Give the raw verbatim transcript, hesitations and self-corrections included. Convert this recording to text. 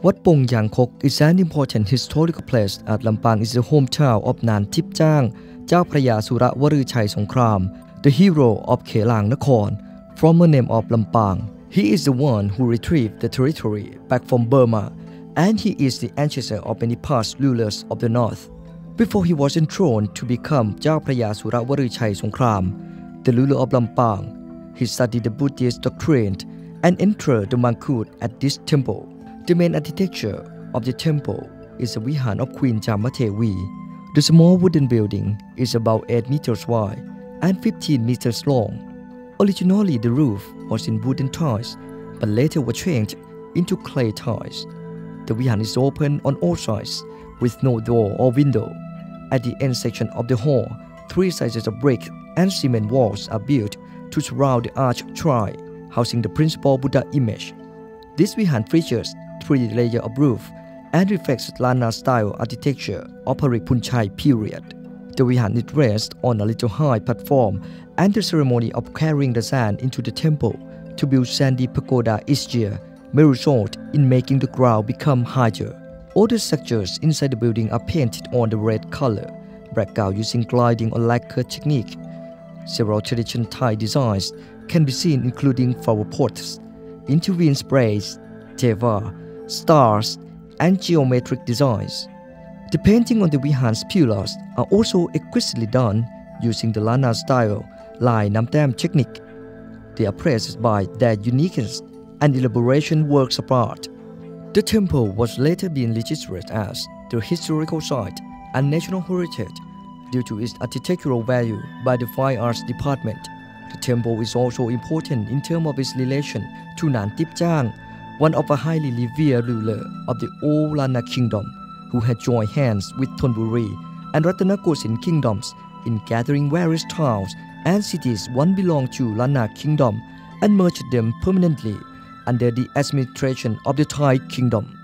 Wat Pong Yang Kok is an important historical place at Lampang is the hometown of Nan Tip Chang, เจ้าพระยาสุรวรือชัยสงคราม the hero of Kelang Nakhon, former name of Lampang. He is the one who retrieved the territory back from Burma, and he is the ancestor of many past rulers of the north. Before he was enthroned to become เจ้าพระยาสุรวรือชัยสงคราม the ruler of Lampang, he studied the Buddhist doctrine and entered the Mangkut at this temple. The main architecture of the temple is the Vihan of Queen Jamatevi. The small wooden building is about eight meters wide and fifteen meters long. Originally, the roof was in wooden tiles, but later was changed into clay tiles. The Vihan is open on all sides with no door or window. At the end section of the hall, three sizes of brick and cement walls are built to surround the arch shrine, housing the principal Buddha image. This Vihan features three layers of roof and reflects Lana-style architecture of Parik Phunchai period. The Vihan is raised on a little high platform, and the ceremony of carrying the sand into the temple to build sandy pagoda each year may result in making the ground become higher. All the structures inside the building are painted on the red color, background using gliding or lacquer technique. Several traditional Thai designs can be seen, including flower pots, intervened sprays, teva, stars, and geometric designs. The painting on the Vihan's pillars are also exquisitely done using the Lana style Lai Namtam technique. They are praised by their uniqueness and elaboration works of art. The temple was later being registered as the historical site and national heritage due to its architectural value by the Fine Arts Department. The temple is also important in terms of its relation to Nan Tip Chang, one of a highly revered ruler of the old Lana kingdom, who had joined hands with Thonburi and Ratanakosin kingdoms in gathering various towns and cities once belonged to Lana kingdom and merged them permanently under the administration of the Thai kingdom.